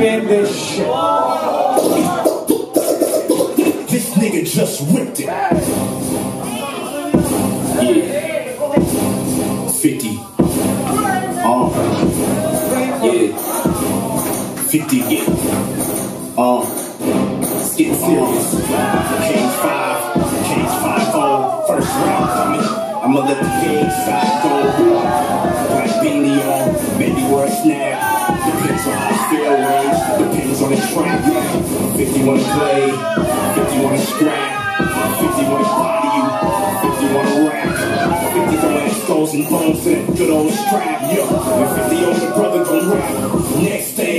spin this shit. This nigga just whipped it. Yeah. 50. Yeah. 50, yeah. It's getting serious. Cage 5, Cage 5-0, first round coming. I'ma let the cage side go. Black beanie on, maybe wear a snap. Depends on how I feel, ways. Depends on the track. 50 wanna play, 50 wanna scrap, 50 wanna body you, 50 wanna rap. 50 gonna add skulls and bones to that good old strap. Yo, and 50 older brother gon' rap. Next day,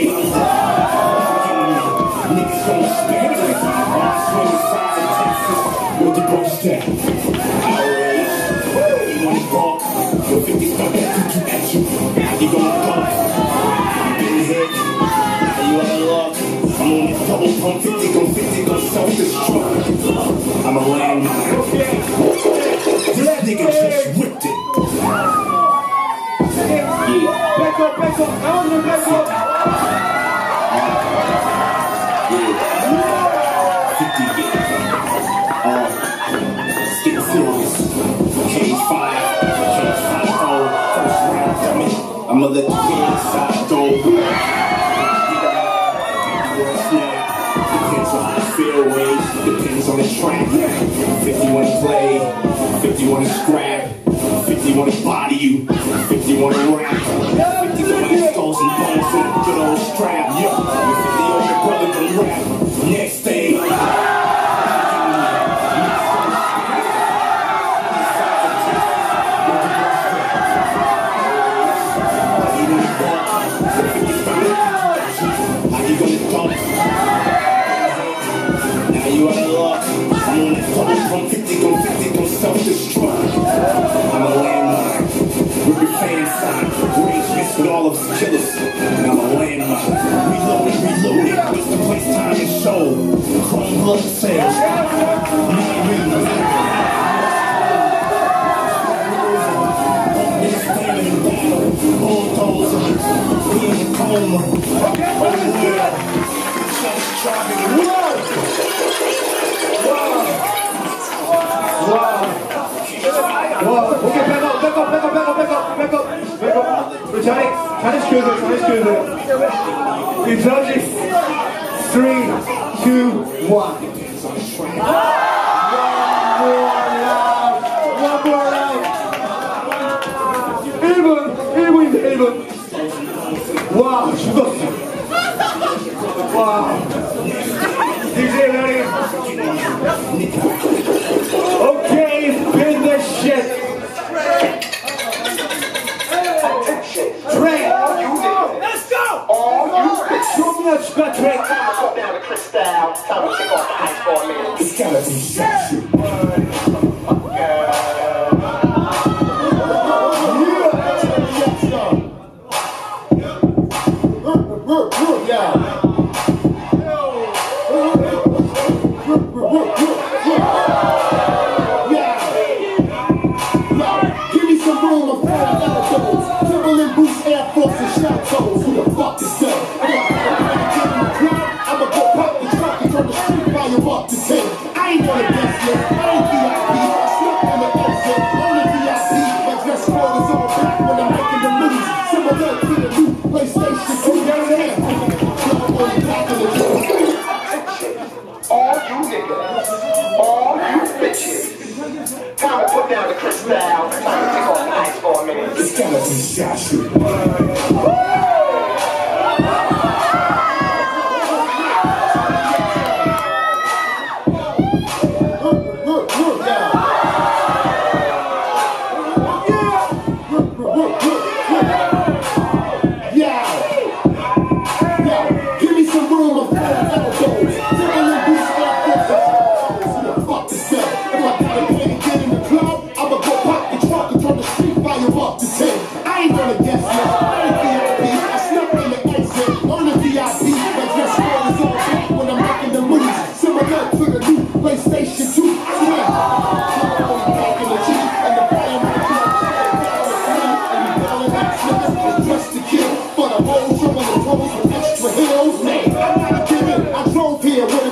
niggas gon' spit. I'm swinging sides in Texas with the bro stack. Outrage, you wanna walk, yo 50 start that tutu at you. Now you gon' bump. You been hit, now you out of luck. I'm on this double pump, 50 gon' self-destruct. I'm a landmine. This nigga just whipped it. Yeah. Back up, back up. I want you to back up. Yeah. 50, yeah. It's getting serious. Cage 5, Cage 5-0, first round coming. I'ma let the cage side go. Depends on how I feel, ways. Depends on the track. 50 wanna play, 50 wanna scrap, 50 wanna body you, 50 wanna rap, 50 wanna skulls and bones in a good old strap. Yo, 50 older brother gon' rap. Next day. Now you out of luck. I'm on that double pump, 50 gon' self-destruct. I'm a landmine. Rip your fan sign. Range miss with all of us killers. And I'm a landmine. Reloaded. What's the place, time, and show? Chrome blood sales. Niggas standing in battle. Bulldozer. We in the coma. Wow. Okay, back up. 우리 잘해주셔야 돼. 이 judges, 3, 2, 1. One more round. 1분인데 1분. 와, 죽었어. 와. DJ ready? Okay, spin this shit. Drake. Let's go. Show me what you got, Drake. Time to go down to Cristal. Time to take off the ice for a minute. It's gotta be sexy. Give me some room of Timberland boots, Air Force, and chateaus. Who the fuck is that? I'ma go pop the truck and turn the street volume up to 10. I ain't on the best yet. I ain't VIP. I slept on the exit. Only VIP. My dress code is all black when I'm making the moves. Similar to the new PlayStation 2.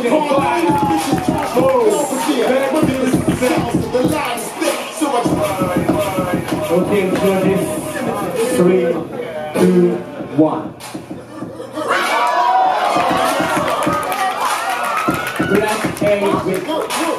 Okay, judges. 3, 2, 1. Black A with